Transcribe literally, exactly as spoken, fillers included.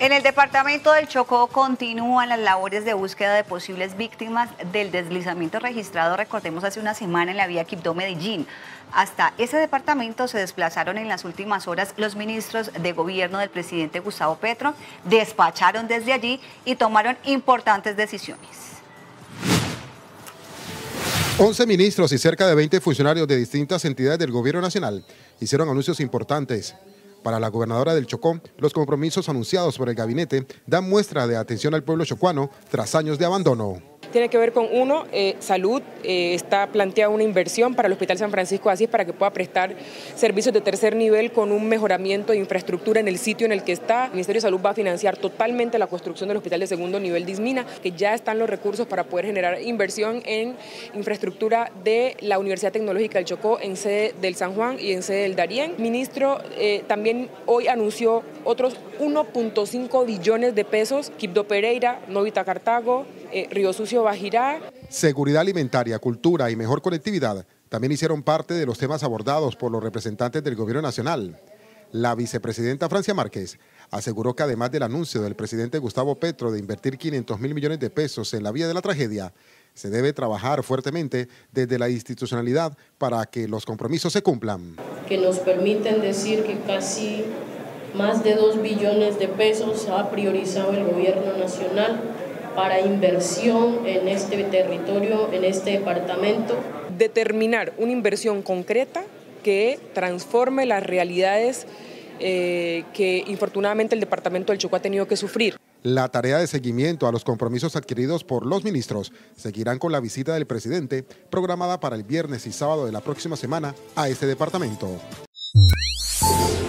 En el departamento del Chocó continúan las labores de búsqueda de posibles víctimas del deslizamiento registrado, recordemos, hace una semana en la vía Quibdó-Medellín. Hasta ese departamento se desplazaron en las últimas horas los ministros de gobierno del presidente Gustavo Petro, despacharon desde allí y tomaron importantes decisiones. once ministros y cerca de veinte funcionarios de distintas entidades del gobierno nacional hicieron anuncios importantes. Para la gobernadora del Chocó, los compromisos anunciados por el gabinete dan muestra de atención al pueblo chocuano tras años de abandono. Tiene que ver con, uno, eh, salud. Eh, está planteada una inversión para el Hospital San Francisco de Asís para que pueda prestar servicios de tercer nivel con un mejoramiento de infraestructura en el sitio en el que está. El Ministerio de Salud va a financiar totalmente la construcción del Hospital de Segundo Nivel de Ismina, que ya están los recursos para poder generar inversión en infraestructura de la Universidad Tecnológica del Chocó en sede del San Juan y en sede del Darién. El ministro eh, también hoy anunció otros uno punto cinco billones de pesos, Quibdó Pereira, Novita Cartago, eh, Río Sucio Bajirá. Seguridad alimentaria, cultura y mejor conectividad también hicieron parte de los temas abordados por los representantes del gobierno nacional. La vicepresidenta Francia Márquez aseguró que además del anuncio del presidente Gustavo Petro de invertir quinientos mil millones de pesos en la vía de la tragedia, se debe trabajar fuertemente desde la institucionalidad para que los compromisos se cumplan. Que nos permiten decir que casi más de dos billones de pesos ha priorizado el gobierno nacional para inversión en este territorio, en este departamento. Determinar una inversión concreta que transforme las realidades eh, que infortunadamente el departamento del Chocó ha tenido que sufrir. La tarea de seguimiento a los compromisos adquiridos por los ministros seguirán con la visita del presidente programada para el viernes y sábado de la próxima semana a este departamento.